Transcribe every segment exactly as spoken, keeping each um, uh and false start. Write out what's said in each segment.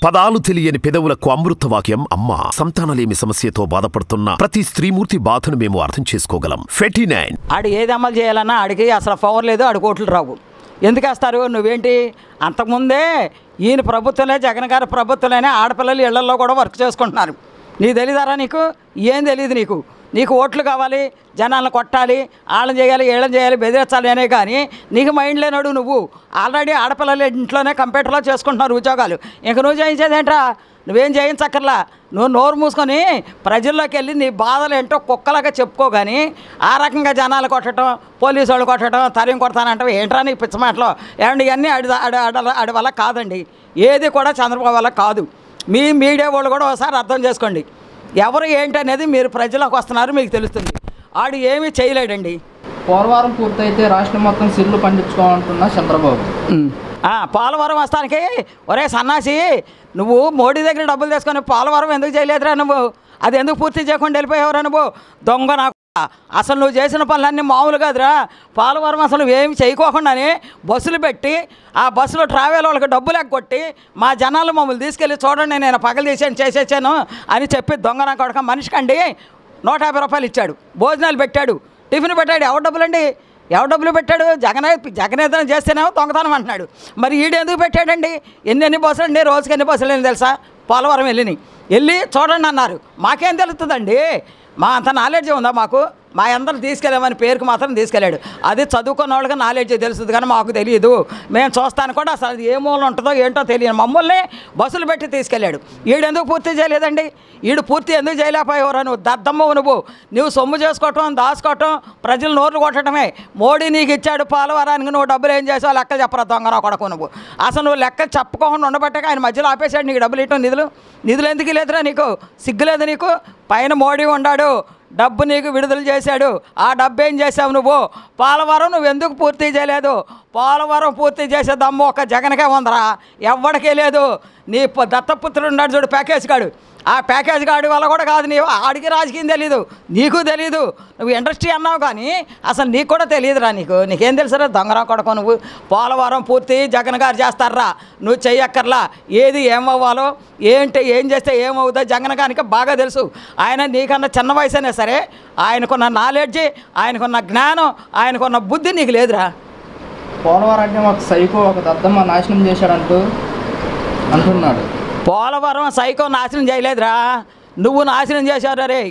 పదాలు తెలియని పెదవులకు అమృతవాక్యం అమ్మ. సంతానలేమి సమస్యతో బాధపడుతున్న ప్రతి స్త్రీమూర్తి బాధను మేము అర్థం చేసుకోగలం. ఫెర్టీ నైన్ ఆడు ఏది అమలు చేయాలన్నా ఆడికి అసలు పవర్ లేదు, ఆడు కోట్లు రావు. ఎందుకు వేస్తారు? నువ్వేంటి అంతకుముందే ఈయన ప్రభుత్వంలో జగన్ గారి ప్రభుత్వంలోనే ఆడపిల్లలు ఇళ్లలో కూడా వర్క్ చేసుకుంటున్నారు. నీకు తెలియదారా? నీకు ఏం తెలియదు. నీకు నీకు ఓట్లు కావాలి, జనాలను కొట్టాలి, వాళ్ళని చేయాలి, వీళ్ళని చేయాలి, బెదిరించాలి అనే కానీ నీకు మైండ్ లేనాడు. నువ్వు ఆల్రెడీ ఆడపిల్లలు ఇంట్లోనే కంప్యూటర్లో చేసుకుంటున్నారు ఉద్యోగాలు. ఇంక నువ్వు చేయించేదేంట్రా? నువ్వేం చేయించక్కర్లా. నువ్వు నోరు మూసుకొని ప్రజల్లోకి వెళ్ళి నీ బాధలు ఏంటో కుక్కలాగా చెప్పుకో. కానీ ఆ రకంగా జనాలు కొట్టడం, పోలీసు వాళ్ళు కొట్టడం, తరిం కొడతానంటే ఏంట్రా నీకు పిచ్చ మాటలో? ఏమండి ఇవన్నీ అడి అడి అడి వల్ల కాదండి. ఏది కూడా చంద్రబాబు వల్ల కాదు. మీ మీడియా వాళ్ళు కూడా ఒకసారి అర్థం చేసుకోండి. ఎవరు ఏంటి అనేది మీరు ప్రజలకు వస్తున్నారు, మీకు తెలుస్తుంది. ఆడు ఏమీ చేయలేడండి. పోలవరం పూర్తయితే రాష్ట్రం మొత్తం సిర్లు పండించుకోవాలంటున్నా చంద్రబాబు. పోలవరం వస్తానికి ఒరే సన్నాసి, నువ్వు మోడీ దగ్గర డబ్బులు తీసుకొని పోలవరం ఎందుకు చేయలేదురా? నువ్వు అది ఎందుకు పూర్తి చేయకుండా వెళ్ళిపోయావురా? నువ్వు దొంగ నాకు. అసలు నువ్వు చేసిన పనులన్నీ మామూలు కాదురా. పోలవరం అసలు నువ్వేమి చేయకోకుండానే బస్సులు పెట్టి ఆ బస్సులో ట్రావెల్ వాళ్ళకి డబ్బులు ఎగ్గొట్టి మా జనాలు మమ్మల్ని తీసుకెళ్ళి చూడండి నేను పగలు తీసాను చేసేసాను అని చెప్పి దొంగ నా కొడక మనిషికండి నూట యాభై రూపాయలు ఇచ్చాడు, భోజనాలు పెట్టాడు, టిఫిన్ పెట్టాడు. ఎవరు డబ్బులండి? ఎవరు డబ్బులు పెట్టాడు? జగన్ జగన్ ఏదైనా చేస్తేనేమో దొంగతనం అంటున్నాడు. మరి ఈడు ఎందుకు పెట్టాడండి? ఎన్ని ఎన్ని బస్సులు అండి? రోజుకి ఎన్ని బస్సులు అని తెలుసా? పోలవరం వెళ్ళినాయి. వెళ్ళి చూడండి అన్నారు. మాకేం తెలుస్తుందండి? మా అంత నాలెడ్జ్ ఉందా మాకు? మా అందరూ తీసుకెళ్ళామని పేరుకు మాత్రం తీసుకెళ్ళాడు. అది చదువుకున్న వాళ్ళకి నాలెడ్జ్ తెలుస్తుంది కానీ మాకు తెలియదు. మేము చూస్తాను కూడా అసలు అది ఏ మూల ఉంటుందో ఏంటో తెలియదు. మమ్మల్ని బస్సులు పెట్టి తీసుకెళ్ళాడు. ఈడు ఎందుకు పూర్తి చేయలేదండి? ఈడు పూర్తి ఎందుకు చేయలేకపోయేవారు? నువ్వు దద్దమ్మవు. నువ్వు నువ్వు సొమ్ము చేసుకోవటం, దాచుకోవటం, ప్రజలు నోర్లు కొట్టడమే. మోడీ నీకు ఇచ్చాడు పోలవరానికి, నువ్వు డబ్బులు ఏం చేసావు లెక్కలు చెప్పరా దొంగనా కొడకు. నువ్వు అసలు నువ్వు లెక్కలు చెప్పుకోకుండా ఉండబట్టే ఆయన మధ్యలో ఆపేశాడు నీకు డబ్బులు ఇవ్వటం. నిధులు నిధులు ఎందుకు లేదురా నీకు? సిగ్గులేదు నీకు? పైన మోడీ ఉన్నాడు, డబ్బు నీకు విడుదల చేశాడు. ఆ డబ్బు ఏం చేసావు నువ్వు? పోలవరం నువ్వు ఎందుకు పూర్తి చేయలేదు? పోలవరం పూర్తి చేసే దమ్ము ఒక జగన్కే ఉందరా, ఎవ్వడికే లేదు. నీ దత్తపుత్రుడు ఉన్నాడు చూడు, ప్యాకేజ్ కాడు. ఆ ప్యాకేజ్ గాడి వల్ల కూడా కాదు. నీవు ఆడికి రాజకీయం తెలీదు, నీకు తెలీదు. నువ్వు ఇండస్ట్రీ అన్నావు కానీ అసలు నీకు కూడా తెలియదురా. నీకు నీకేం తెలుసురా దొంగరా కొడకు. నువ్వు పోలవరం పూర్తి జగన్ గారు చేస్తారా, నువ్వు చెయ్యక్కర్లా. ఏది ఏమవ్వాలో ఏంటి, ఏం చేస్తే ఏమవుతుందో జగన్ గారికి బాగా తెలుసు. ఆయన నీకన్నా చిన్న వయసు అయినా సరే ఆయనకున్న నాలెడ్జి, ఆయనకున్న జ్ఞానం, ఆయనకున్న బుద్ధి నీకు లేదురా. పోలవరం అంటే ఒక సైకో, ఒక దద్దమ్మ నాశనం చేశాడంటూ అంటున్నాడు. పోలవరం సైకో నాశనం చేయలేదురా, నువ్వు నాశనం చేశావు రే.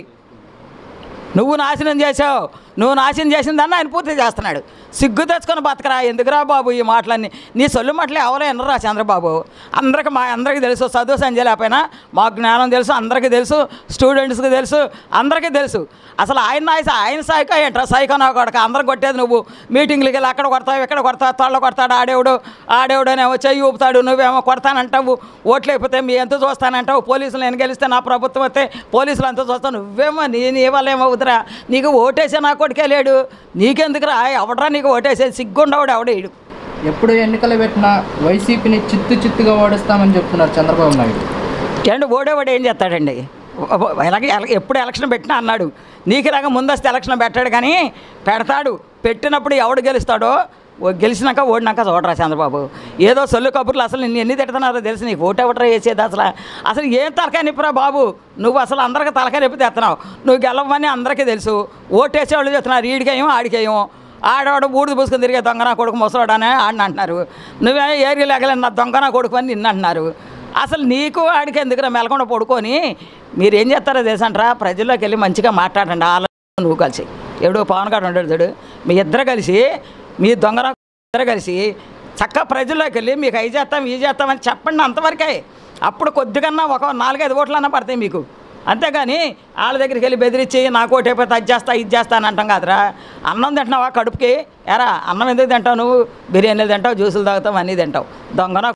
నువ్వు నాశనం చేసావు. నువ్వు నాశనం చేసిందన్న ఆయన పూర్తి చేస్తున్నాడు. సిగ్గు తెచ్చుకొని బతకరా. ఎందుకురా బాబు ఈ మాటలన్నీ? నీ సొల్లు మాటలు ఎవరో ఎన్నరా చంద్రబాబు? అందరికి మా అందరికీ తెలుసు. చదువు సంజయ్ లేకపోయినా మా జ్ఞానం తెలుసు, అందరికీ తెలుసు, స్టూడెంట్స్కి తెలుసు, అందరికీ తెలుసు. అసలు ఆయన ఆయన సైకో ఏంట్రా? సైకో నా కొడక. అందరికి కొట్టేది నువ్వు. మీటింగ్లకి వెళ్ళి అక్కడ కొడతావు, ఇక్కడ కొడతావు, తొళ్ళ కొడతాడు ఆడేవుడు. ఆడేవుడనేమో చెయ్యి ఊపుతాడు, నువ్వేమో కొడతానంటావు. ఓట్లు అయిపోతే మీ ఎంత చూస్తానంటావు. పోలీసులు నేను గెలిస్తే నా ప్రభుత్వం వస్తే పోలీసులు ఎంత చూస్తావు. నువ్వేమో నీ నీ వల్ల ఏమవుతురా? నీకు ఓటేసే నా కొడుకే లేడు, నీకెందుకురా? ఎవడరా నీకు ఓటేసేది? సిగ్గుండవాడు ఎవడేడు. ఎప్పుడు ఎన్నికలు పెట్టినా వైసీపీని చిత్తు చిత్తుగా ఓడిస్తామని చెప్తున్నారు చంద్రబాబు నాయుడు. ఏంటి ఓడేవాడు ఏం చేస్తాడండి? ఎలాగే ఎప్పుడు ఎలక్షన్ పెట్టినా అన్నాడు. నీకు రాగా ముందస్తు ఎలక్షన్ పెట్టాడు కానీ పెడతాడు. పెట్టినప్పుడు ఎవడు గెలుస్తాడో గెలిచినాక ఓడినాక చూడరా చంద్రబాబు. ఏదో సొల్లు కబుర్లు. అసలు నిన్ను ఎన్ని తిడుతున్నారో తెలుసు నీకు. ఓటెవటరా వేసేది అసలు? అసలు ఏం తలకాయ నిప్పురా బాబు నువ్వు? అసలు అందరికీ తలకాయ నిప్పి తెస్తున్నావు. నువ్వు గెలవని అందరికీ తెలుసు. ఓటేసేవాళ్ళు చెప్తున్నారు ఈడికేమో ఆడికేమో. ఆడవాడు బూడిద పూసుకొని తిరిగే దొంగనా కొడుకు ముసలాడని ఆడిని అంటున్నారు. నువ్వే ఏరియా లేగలేని నా దొంగనా కొడుకు అని నిన్ను అంటున్నారు. అసలు నీకు ఆడికి ఎందుకురా మెలకుండా పడుకొని మీరు ఏం చేస్తారో తెలుసంటారా? ప్రజల్లోకి వెళ్ళి మంచిగా మాట్లాడండి. వాళ్ళ నువ్వు కలిసి ఎవడో పవన్ గారు ఉంటాడు చూడు, మీ ఇద్దరు కలిసి మీ దొంగన ఇద్దరు కలిసి చక్కగా ప్రజల్లోకి వెళ్ళి మీకు అవి చేస్తాం ఈ చేస్తామని చెప్పండి. అంతవరకే. అప్పుడు కొద్దిగన్నా ఒక నాలుగైదు ఓట్లన్నా పడతాయి మీకు. అంతేగాని వాళ్ళ దగ్గరికి వెళ్ళి బెదిరించి నాకు ఓటు అయిపోతే అది చేస్తా ఇది చేస్తా అని అంటాం కాదురా. అన్నం తింటున్నావా కడుపుకి? ఎరా అన్నం ఎందుకు తింటావు నువ్వు? బిర్యానీలు తింటావు, జ్యూసులు తాగుతావు, అన్నీ తింటావు. దొంగన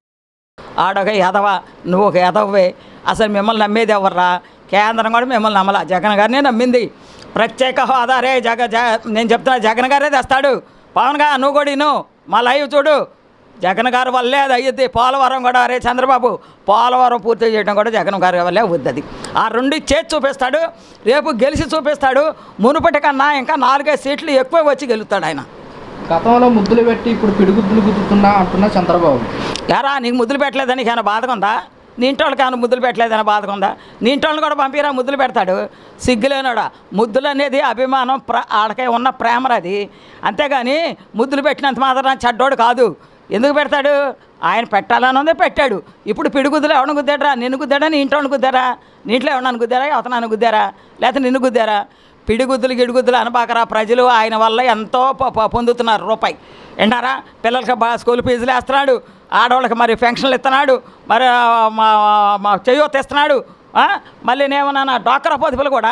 ఆడొక ఎదవా, నువ్వు ఒక ఎదవే. అసలు మిమ్మల్ని నమ్మేది ఎవర్రా? కేంద్రం కూడా మిమ్మల్ని నమ్మలా. జగన్ గారినే నమ్మింది. ప్రత్యేక హోదా రే జగ జ నేను చెప్తున్నా జగన్ గారే తెస్తాడు. పవన్ గా నువ్వు కూడా ఇను, మా లైవ్ చూడు. జగన్ గారి వల్లే అది అయ్యిద్ది. పోలవరం కూడా అరే చంద్రబాబు పోలవరం పూర్తి చేయడం కూడా జగన్ గారి వల్లే అవుతుంది. ఆ రెండు చేసి చూపిస్తాడు, రేపు గెలిచి చూపిస్తాడు. మునుపటి కన్నా ఇంకా నాలుగైదు సీట్లు ఎక్కువ వచ్చి గెలుస్తాడు ఆయన. గతంలో ముద్దులు పెట్టి ఇప్పుడు పిడుగుద్దులు గుద్దుతున్నా అంటున్నా చంద్రబాబు. యారా నీకు ముద్దులు పెట్టలేదని నీకు ఏమైనా బాధగా ఉందా? నీ ఇంటి వాళ్ళకి ఏమైనా ముద్దులు పెట్టలేదని బాధగా ఉందా? నీ ఇంటి వాళ్ళని కూడా పంపిరా, ముద్దులు పెడతాడు. సిగ్గులేనాడా? ముద్దులు అనేది అభిమానం, ప్ర ఆడకే ఉన్న ప్రేమరది. అంతేగాని ముద్దులు పెట్టినంత మాత్రం చెడ్డోడు కాదు. ఎందుకు పెడతాడు? ఆయన పెట్టాలని ఉందే పెట్టాడు. ఇప్పుడు పిడిగుద్దులు ఎవరిని గుద్దాడరా? నిన్ను గుద్దాడా? నీ ఇంట్లో గుద్దారా? నీ ఇంట్లో ఎవరన్నా గుద్దారా? అవతనాన్ని గుద్దారా? లేకపోతే నిన్ను గుద్దారా? పిడిగుద్దులు గిడిగుద్దులు అనబాకరా. ప్రజలు ఆయన వల్ల ఎంతో పొందుతున్నారు రూపాయి. వింటారా? పిల్లలకి బాగా స్కూల్ ఫీజులు వేస్తున్నాడు, ఆడవాళ్ళకి మరి పెన్షన్లు ఇస్తున్నాడు, మరి మా మా చెయ్యొత్త ఇస్తున్నాడు. మళ్ళీ నేమన్నా డ్వాక్రా పొదుపులు కూడా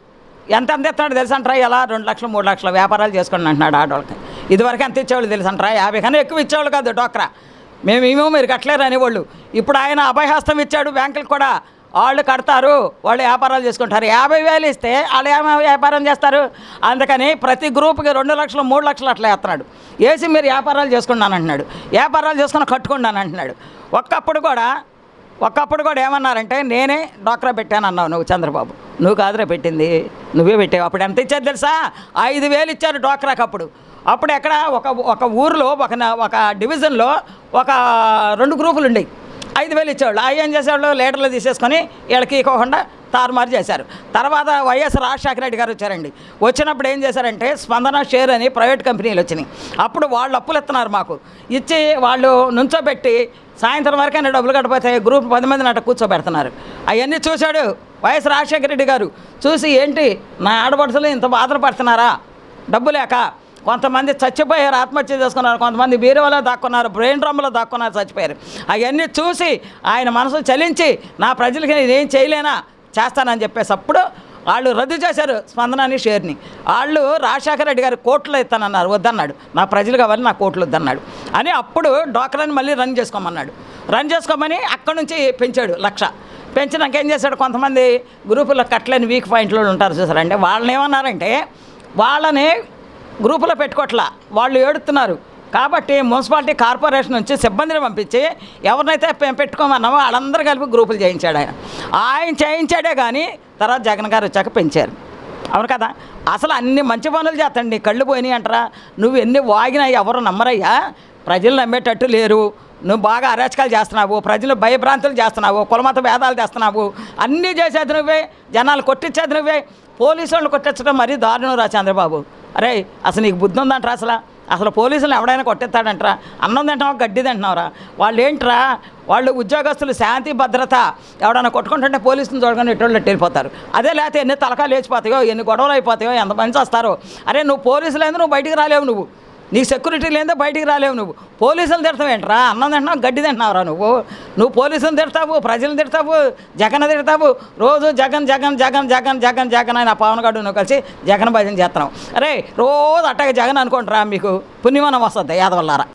ఎంత ఎంత ఇస్తున్నాడు తెలుసంటారా? ఎలా రెండు లక్షలు మూడు లక్షల వ్యాపారాలు చేసుకోండి అంటున్నాడు ఆడవాళ్ళకి. ఇదివరకు ఎంత ఇచ్చేవాళ్ళు తెలుసంటారా? యాభై కన్నా ఎక్కువ ఇచ్చేవాళ్ళు కాదు డ్వాక్రా. మేము ఏమో మీరు కట్టలేరు అనేవాళ్ళు. ఇప్పుడు ఆయన అభయహస్తం ఇచ్చాడు బ్యాంకులకు కూడా. వాళ్ళు కడతారు, వాళ్ళు వ్యాపారాలు చేసుకుంటారు. యాభై వేలు ఇస్తే వాళ్ళు ఏమో వ్యాపారం చేస్తారు. అందుకని ప్రతి గ్రూప్కి రెండు లక్షలు మూడు లక్షలు అట్లా వేస్తున్నాడు. వేసి మీరు వ్యాపారాలు చేసుకున్నాను అంటున్నాడు. వ్యాపారాలు చేసుకుని కట్టుకున్నాను అంటున్నాడు. ఒక్కప్పుడు కూడా ఒక్కప్పుడు కూడా ఏమన్నారంటే నేనే డ్వాక్రా పెట్టాను అన్నావు నువ్వు చంద్రబాబు. నువ్వు కాదురా పెట్టింది, నువ్వే పెట్టావు. అప్పుడు ఎంత ఇచ్చారు తెలుసా? ఐదు వేలు ఇచ్చారు డ్వాక్రాకి అప్పుడు. అప్పుడు ఎక్కడ ఒక ఒక ఊరిలో ఒక ఒక డివిజన్లో ఒక రెండు గ్రూపులు ఉండేవి. ఐదు వేలు ఇచ్చేవాళ్ళు. అవి ఏం చేసేవాళ్ళు? లీటర్లు తీసేసుకొని వీళ్ళకి ఇవ్వకుండా తారుమారు చేశారు. తర్వాత వైఎస్ రాజశేఖర రెడ్డి గారు వచ్చారండి. వచ్చినప్పుడు ఏం చేశారంటే స్పందన షేర్ అని ప్రైవేట్ కంపెనీలు వచ్చినాయి. అప్పుడు వాళ్ళు అప్పులు ఇస్తున్నారు మాకు. ఇచ్చి వాళ్ళు నుంచోబెట్టి సాయంత్రం వరకైనా డబ్బులు కట్టపోతే గ్రూప్ పది మందిని అట్ట కూర్చోబెడుతున్నారు. అవన్నీ చూశాడు వైఎస్ రాజశేఖర రెడ్డి గారు. చూసి ఏంటి నా ఆడపడుచులు ఇంత బాధలు పడుతున్నారా డబ్బు లేక? కొంతమంది చచ్చిపోయారు, ఆత్మహత్య చేసుకున్నారు. కొంతమంది బీరువాలో దాక్కున్నారు, బ్రెయిన్ డ్రమ్లో దాక్కున్నారు, చచ్చిపోయారు. అవన్నీ చూసి ఆయన మనసు చలించి నా ప్రజలకి నేనేం చేయలేనా చేస్తానని చెప్పేసి అప్పుడు వాళ్ళు రద్దు చేశారు స్పందనని షేర్ని. వాళ్ళు రాజశేఖర రెడ్డి గారు కోట్లు ఇస్తానన్నారు, వద్దన్నాడు. నా ప్రజలు కావాలి, నా కోట్లు వద్దన్నాడు అని అప్పుడు డ్వాక్రాని మళ్ళీ రన్ చేసుకోమన్నాడు. రన్ చేసుకోమని అక్కడి నుంచి పెంచాడు లక్ష. పెంచినాక ఏం చేశాడు? కొంతమంది గ్రూపుల్లో కట్టలేని వీక్ పాయింట్లు ఉంటారు చూసారంటే వాళ్ళని ఏమన్నారంటే వాళ్ళని గ్రూపులో పెట్టుకోవట్లా, వాళ్ళు ఏడుతున్నారు కాబట్టి మున్సిపాలిటీ కార్పొరేషన్ నుంచి సిబ్బందిని పంపించి ఎవరినైతే పెట్టుకోమన్నామో వాళ్ళందరూ కలిపి గ్రూపులు చేయించాడు ఆయన. ఆయన చేయించాడే కానీ తర్వాత జగన్ గారు వచ్చాక పెంచారు. అవును కదా? అసలు అన్ని మంచి పనులు చేస్తాండి. కళ్ళు పోయినాయి అంటారా? నువ్వు ఎన్ని వాగినా ఎవరు నమ్మరయ్యా. ప్రజలు నమ్మేటట్టు లేరు. నువ్వు బాగా అరాచకాలు చేస్తున్నావు, ప్రజలు భయభ్రాంతులు చేస్తున్నావు, కులమత భేదాలు చేస్తున్నావు, అన్నీ చేసేది నువ్వే, జనాలు కొట్టించేది నువ్వే. పోలీసు వాళ్ళు కొట్టించడం మరీ దారుణం రా చంద్రబాబు. అరే అసలు నీకు బుద్ధి ఉందంటారా? అసలు అసలు పోలీసులు ఎవడైనా కొట్టేస్తాడంటారా? అన్నం తింటున్నావు, గడ్డి తింటున్నావురా? వాళ్ళు ఏంట్రా? వాళ్ళు ఉద్యోగస్తులు శాంతి భద్రత ఎవడైనా కొట్టుకుంటుంటే పోలీసులు చూడగానే ఎటువంటి వెళ్ళిపోతారు. అదే లేకపోతే ఎన్ని తలకాలు లేచిపోతాయో, ఎన్ని గొడవలు అయిపోతాయో, ఎంత మంచి వస్తారో. అరే నువ్వు పోలీసులు ఏందో నువ్వు బయటికి రాలేవు, నువ్వు నీకు సెక్యూరిటీ లేదో బయటికి రాలేవు. నువ్వు పోలీసులు తిడతావు ఏంట్రా? అన్నం తింటున్నావు, గడ్డి తింటున్నావురా నువ్వు? నువ్వు పోలీసులు తిడతావు, ప్రజలను తిడతావు, జగన్ తిడతావు. రోజు జగన్ జగన్ జగన్ జగన్ జగన్ జగన్ అని ఆ పవన్ గడు నువ్వు కలిసి జగన్ భజన చేస్తున్నావు. అరే రోజు అట్టగా జగన్ అనుకుంటారా? మీకు పుణ్యమానం వస్తుంది యాదవల్లారా.